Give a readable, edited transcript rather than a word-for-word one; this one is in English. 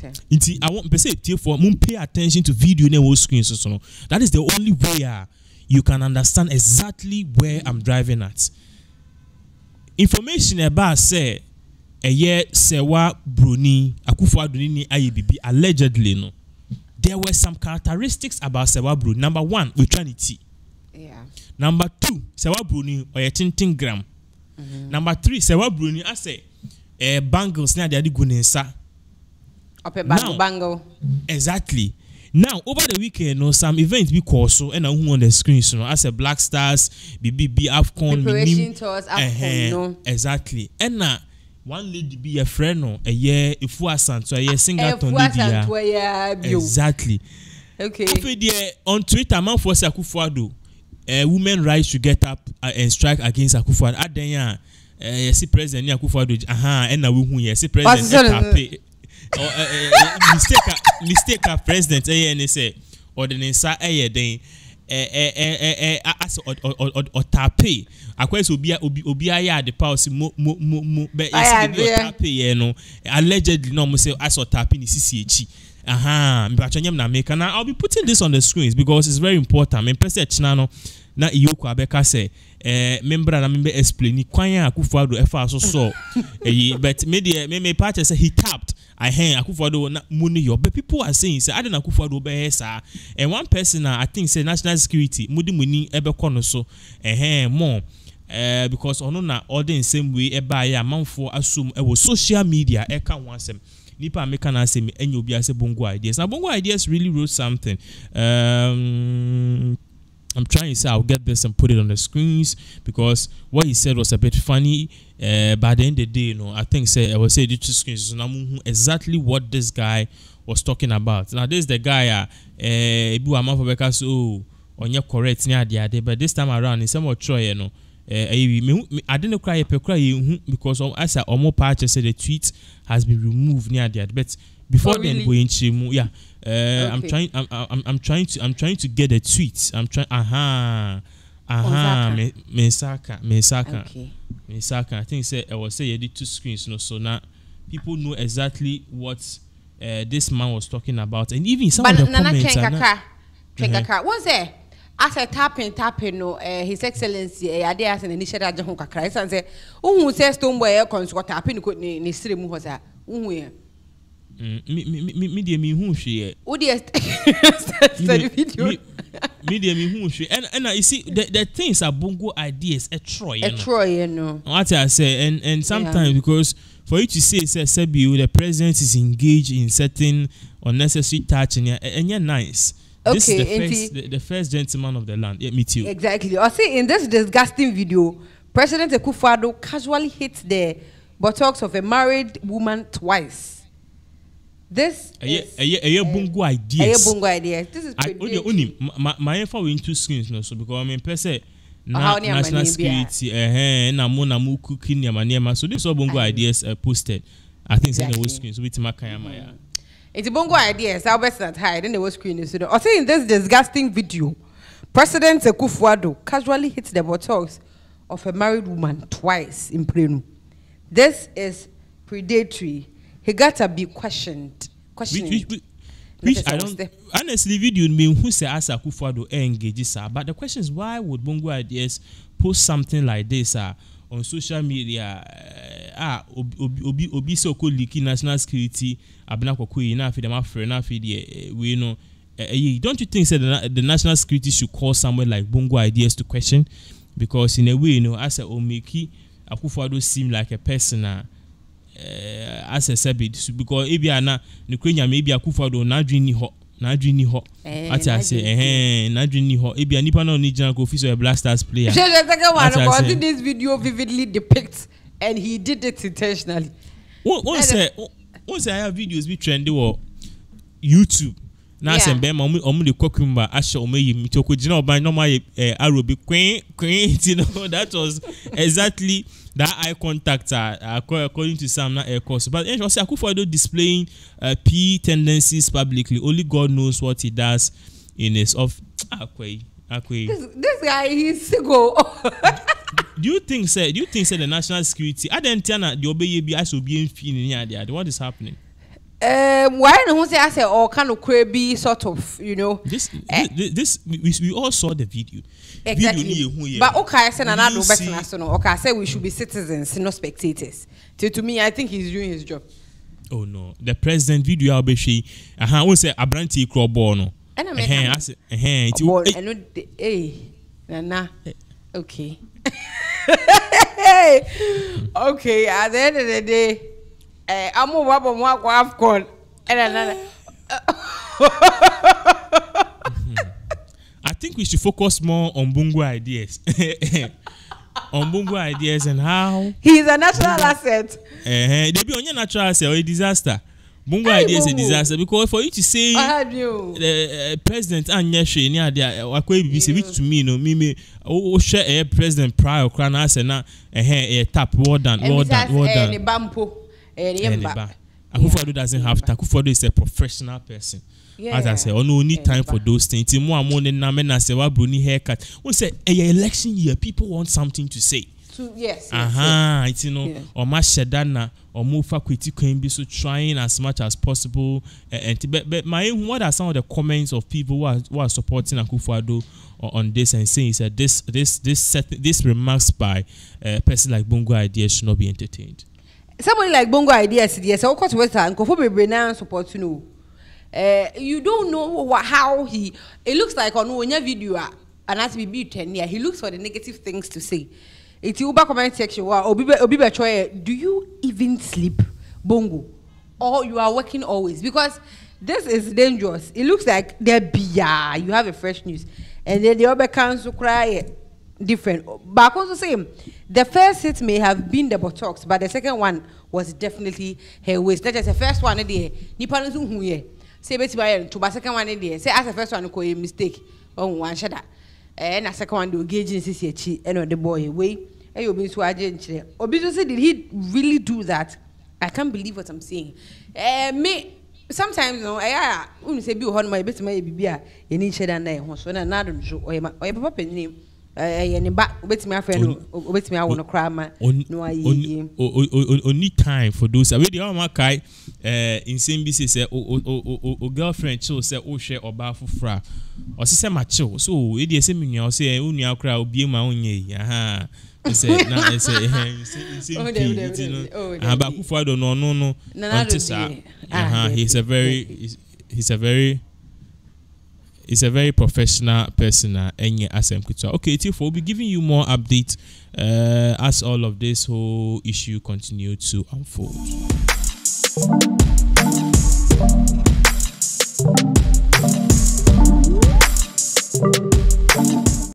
Okay. I want to say for pay attention to video na screen so. That is the only way you can understand exactly where I'm driving at. Information about say Sewa Bruni Akufo-Addo ni IBB allegedly no. There were some characteristics about Sewa Bruni. Number 1, neutrality. Yeah. Number 2, Sewa Bruni or 10 gram. Number 3, Sewa Bruni I say bangles na de gunensa. Bangle. Exactly. Now over the weekend, some events be called so and who on the screen, so as a Black Stars, BBB Afcon, preparation tours Afcon, no. Exactly. And now one lady be a friend, no, a year if we are so a year singer to exactly. Okay. On Twitter, man for Akufo-Addo, women rights to get up and strike against Akufo-Addo. At then, see President Akufo-Addo, and now we see President. Mistake a president and say or the nsa den as or tape akwes obi aya the pause mo be tape no allegedly no mo say as or tape ni CCH me ba twanyam na make na I'll be putting this on the screens because it's very important me person china no na iyoko abeka say member na member explain kwan Akufo-Addo efa so but me part say he tapped I hear Akufo-Addo na money your but people are saying say I don't Akufo-Addo be sir and one person I think say national security mudi money ebe kono so more because ono na all the same way e ba ya manfo assume e was social media e kan wansem nipa make na say me enyo obi ase Bongo Ideas. Now Bongo Ideas really wrote something. I'm trying to say I'll get this and put it on the screens because what he said was a bit funny. By the end of the day, you know, I think I will say the two screens so now exactly what this guy was talking about. Now this is the guy so on your correct near the other, but this time around in some try, you know. I didn't cry because as I more patches said the tweet has been removed near the other. But before then going to yeah. Okay. I'm trying to get a tweet. I'm trying Mesaka. Okay. Mesaka. I think say I was say you did two screens, no, so now people know exactly what this man was talking about, and even some of the comments. Chenkaka. What's there? As I tapping no His Excellency I did as an initial John Kakra and say who says Stonebwoy consort tapping could ni stream was that media me who she media me who she and you see the things are Bongo Ideas a Troy no what I say and sometimes because for you to say Sebi the president is engaged in certain unnecessary touching and you're nice. This is the first gentleman of the land. Yeah, me too. Exactly. I see in this disgusting video, President Akufo-Addo casually hits the buttocks of a married woman twice. This is a Bongo Ideas. A Bongo Ideas. This is pretty. My info in two screens no so because I mean per se national security na mo cooking ya maniema so this all Bongo Ideas posted. I think it's in the screen so with Makayama. It's Bongo Ideas. I'll bet that high. Then they were screening. So, I say in this disgusting video, President Akufo-Addo casually hits the buttocks of a married woman twice in Plenu. This is predatory. He got to be questioned. Which I don't honestly video me who say as Akufo-Addo engage sir. But the question is why would Bongo Ideas post something like this on social media? Obi so called leaking national security abna kokoyi na afide ma frɛ na afide we know don't you think the national security should call somewhere like Bongo Ideas to question because in a way you know as a omeki Akufo-Addo seem like a person as a sabit because ebia na Ukraine maybe Akufo-Addo na adwini ho what I say na adwini ho ebia nipa na oni jana ko office of Black Stars player this video vividly depicts and he did it intentionally. Once I have videos be trendy or YouTube. Now say be omu de kokumba asha omeyi mitoko jina oban normal arobi queen you know that was exactly that eye contact according to some air course but also Akufo-Addo displaying P tendencies publicly. Only God knows what he does in his off this guy he's go. Do you think the national security I didn't tell the obey be as be in what is happening? Why no say I say or kind of crabby sort of, you know. This we all saw the video. Exactly. But okay, I said another better so no. Okay, I said we should be citizens, not spectators. To me, I think he's doing his job. Oh no, the president video I'll be she. We say Abranti Krobono. And I say Nana. Okay. Okay, at the end of the day, I'm a wabble walk off call and another. I think we should focus more on Bungo ideas. On Bungo ideas and how he's a natural asset. They be on your natural asset or a disaster. Bungo idea is a disaster because for you to say the president and Yeshe near there, which to me, no, me, share a president prior crown as and a tap well done. Bampo, Akufo-Addo doesn't have to. Akufo-Addo is a professional person. Yeah. As I say, no need time for those things. More than na say wa bruni haircut. We say election year, people want something to say. Yes. It's or mashedana or move faculty can be so trying as much as possible. But what are some of the comments of people who are supporting Akufo-Addo on this and saying is that this remarks by a person like Bongo Ideas should not be entertained. Somebody like Bongo Ideas, yes, of course, Western support to know. You don't know how he. It looks like on one video and as we be 10 years, he looks for the negative things to say. It's Uber comment section. Do you even sleep, Bongo, or you are working always? Because this is dangerous. It looks like you have a fresh news, and then the other council cry different. But also same. The first hit may have been the Botox, but the second one was definitely her waist. That is the first one. There, Nippon who ye say beti buy to the second one. There, say as the first one, a mistake. Oh, one shut up. And a second one, do gauging CCH and the boy away. And you'll be so agent. Obviously, did he really do that? I can't believe what I'm saying. Me sometimes, no, I say be on my best, my baby, you need shed and I so another show or my papa name. And back with my friend, with me, I want to cry, man. Only time for those. I really my guy in same BC say, oh, girlfriend, so say, oh, share or bafu fra. Or say, macho. So, it is same you say, only our crowd be my own ye. Aha. Say, now, I say, but Akufo-Addo, no. He's a very professional person. Okay, Tifo, we'll be giving you more updates as all of this whole issue continue to unfold.